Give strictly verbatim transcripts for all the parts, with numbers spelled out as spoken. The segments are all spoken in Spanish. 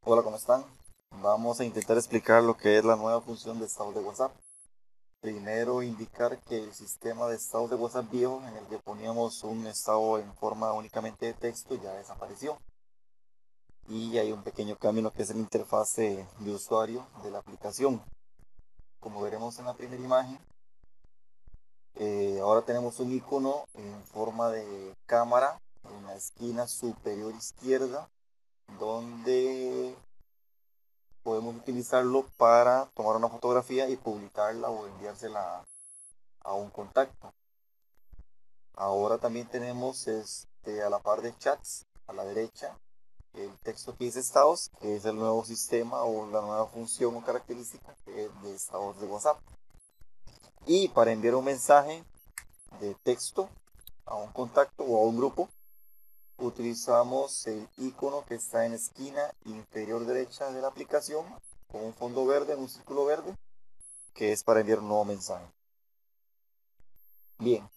Hola, ¿cómo están? Vamos a intentar explicar lo que es la nueva función de estado de WhatsApp. Primero indicar que el sistema de estados de WhatsApp viejo, en el que poníamos un estado en forma únicamente de texto, ya desapareció. Y hay un pequeño cambio en lo que es la interfase de usuario de la aplicación. Como veremos en la primera imagen, eh, ahora tenemos un icono en forma de cámara en la esquina superior izquierda, donde podemos utilizarlo para tomar una fotografía y publicarla o enviársela a un contacto. Ahora también tenemos este, a la par de chats, a la derecha, el texto que dice estados, que es el nuevo sistema o la nueva función o característica de estados de WhatsApp. Y para enviar un mensaje de texto a un contacto o a un grupo, utilizamos el icono que está en la esquina inferior derecha de la aplicación, con un fondo verde, un círculo verde, que es para enviar un nuevo mensaje. Bien,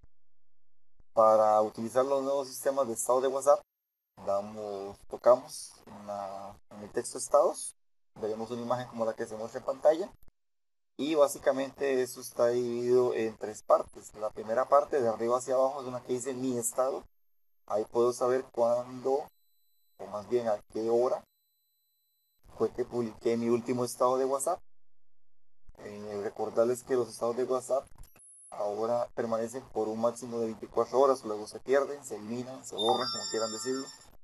para utilizar los nuevos sistemas de estado de WhatsApp, damos, tocamos en, la, en el texto estados, veremos una imagen como la que se muestra en pantalla, y básicamente eso está dividido en tres partes. La primera parte, de arriba hacia abajo, es una que dice mi estado. Ahí puedo saber cuándo, o más bien a qué hora fue que publiqué mi último estado de WhatsApp. Eh, recordarles que los estados de WhatsApp ahora permanecen por un máximo de veinticuatro horas, luego se pierden, se eliminan, se borran, como quieran decirlo.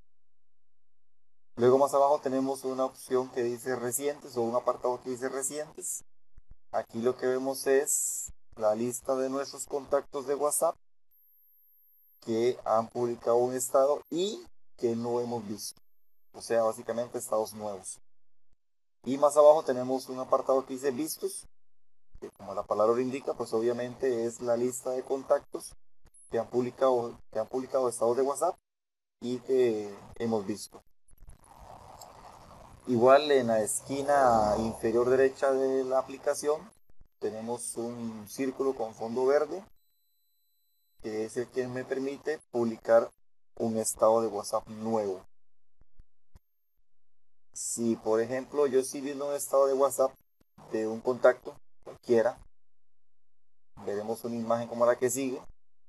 Luego más abajo tenemos una opción que dice recientes o un apartado que dice recientes. Aquí lo que vemos es la lista de nuestros contactos de WhatsApp que han publicado un estado y que no hemos visto. O sea, básicamente estados nuevos. Y más abajo tenemos un apartado que dice vistos, que como la palabra lo indica, pues obviamente es la lista de contactos que han publicado, que han publicado estados de WhatsApp y que hemos visto. Igual en la esquina inferior derecha de la aplicación tenemos un círculo con fondo verde, que es el que me permite publicar un estado de WhatsApp nuevo. Si por ejemplo yo estoy viendo un estado de WhatsApp de un contacto cualquiera, veremos una imagen como la que sigue.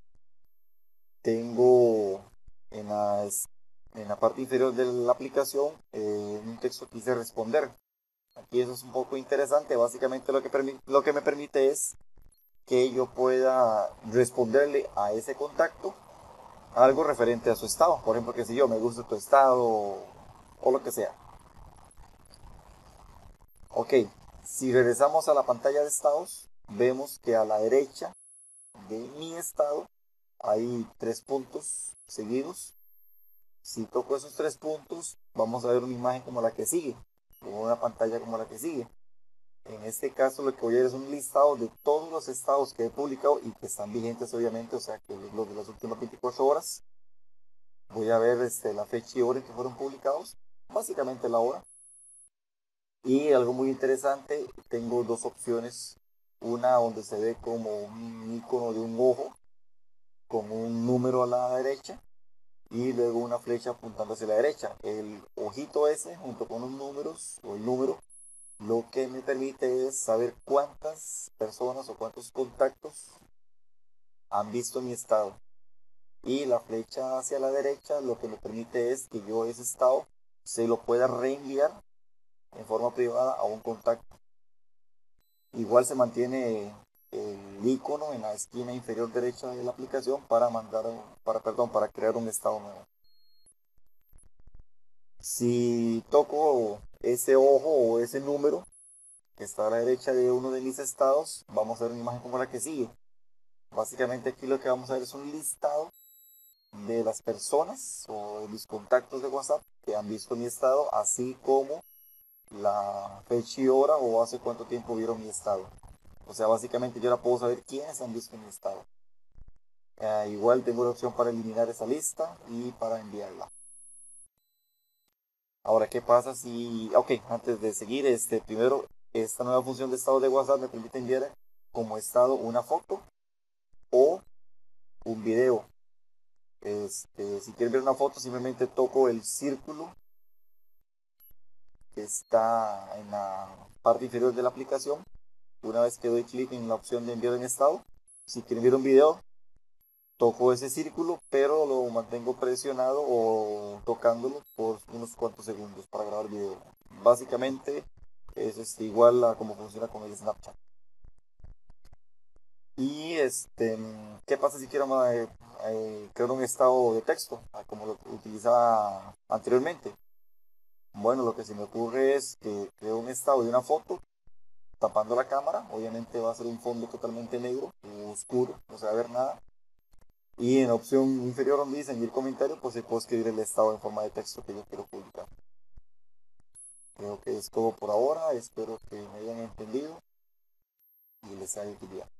Tengo en la, en la parte inferior de la aplicación eh, un texto que dice responder. Aquí eso es un poco interesante. Básicamente lo que, lo que me permite es que yo pueda responderle a ese contacto algo referente a su estado. Por ejemplo, que si yo me gusta tu estado o, o lo que sea. Ok, si regresamos a la pantalla de estados, vemos que a la derecha de mi estado hay tres puntos seguidos. Si toco esos tres puntos, vamos a ver una imagen como la que sigue, o una pantalla como la que sigue. En este caso lo que voy a ver es un listado de todos los estados que he publicado y que están vigentes obviamente, o sea que los de las últimas veinticuatro horas. Voy a ver este, la fecha y hora en que fueron publicados, básicamente la hora. Y algo muy interesante, tengo dos opciones. Una donde se ve como un icono de un ojo con un número a la derecha y luego una flecha apuntando hacia la derecha. El ojito ese junto con los números o el número lo que me permite es saber cuántas personas o cuántos contactos han visto mi estado. Y la flecha hacia la derecha lo que me permite es que yo ese estado se lo pueda reenviar en forma privada a un contacto. Igual se mantiene el icono en la esquina inferior derecha de la aplicación para mandar, para, perdón, para crear un estado nuevo. Si toco ese ojo o ese número que está a la derecha de uno de mis estados, vamos a ver una imagen como la que sigue. Básicamente aquí lo que vamos a ver es un listado de las personas o de mis contactos de WhatsApp que han visto mi estado, así como la fecha y hora o hace cuánto tiempo vieron mi estado. O sea, básicamente yo ahora puedo saber quiénes han visto mi estado. Eh, igual tengo la opción para eliminar esa lista y para enviarla. Ahora, ¿qué pasa si... Ok, antes de seguir, este, primero, esta nueva función de estado de WhatsApp me permite enviar como estado una foto o un video. Este, si quieren ver una foto, simplemente toco el círculo está en la parte inferior de la aplicación. Una vez que doy clic en la opción de enviar en estado, si quiero enviar un video, toco ese círculo, pero lo mantengo presionado o tocándolo por unos cuantos segundos para grabar el video. Básicamente es este, igual a como funciona con el Snapchat. Y este, ¿qué pasa si quiero eh, eh, crear un estado de texto, como lo utilizaba anteriormente? Bueno, lo que se me ocurre es que creo un estado de una foto tapando la cámara. Obviamente va a ser un fondo totalmente negro, oscuro, no se va a ver nada. Y en la opción inferior donde dice añadir comentario, pues se puede escribir el estado en forma de texto que yo quiero publicar. Creo que es todo por ahora, espero que me hayan entendido y les haya utilidad.